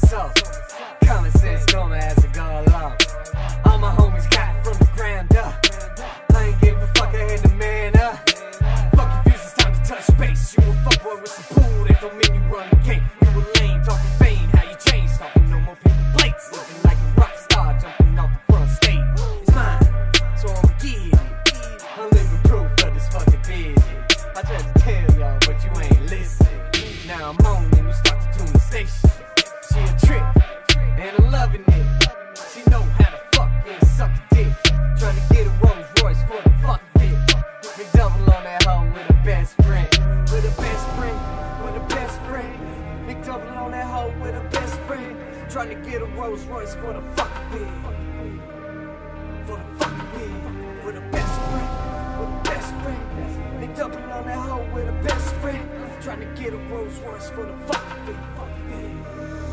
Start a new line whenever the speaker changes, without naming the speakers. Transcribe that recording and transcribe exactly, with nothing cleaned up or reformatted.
so common sense going as it go along. All my homies got it from the ground up. I ain't give a fuck, I had the man up. Fuck you, it's time to touch base. You a fuckboy with some pool, that don't mean you run the game. You a lame, talking fame, how you change, talking no more people plates. Looking like a rock star, jumping off the front stage. It's mine, so I'ma get it. I'm living proof of this fucking vision. I tried to tell y'all, but you ain't listening. Now I'm on and you start to tune the station. She a trick, and I'm loving it. She know how to fuck and suck a dick. Trying to get a Rolls Royce for the fuck of it. Big double on that hoe with a best friend. With a best friend, with a best friend. Big double on that hoe with a best friend. Trying to get a Rolls Royce for the fuck of it. For the fuck of it. With a best friend, with a best friend. Big double on that hoe with a best friend. Trying to get a Rolls Royce for the fuck of it.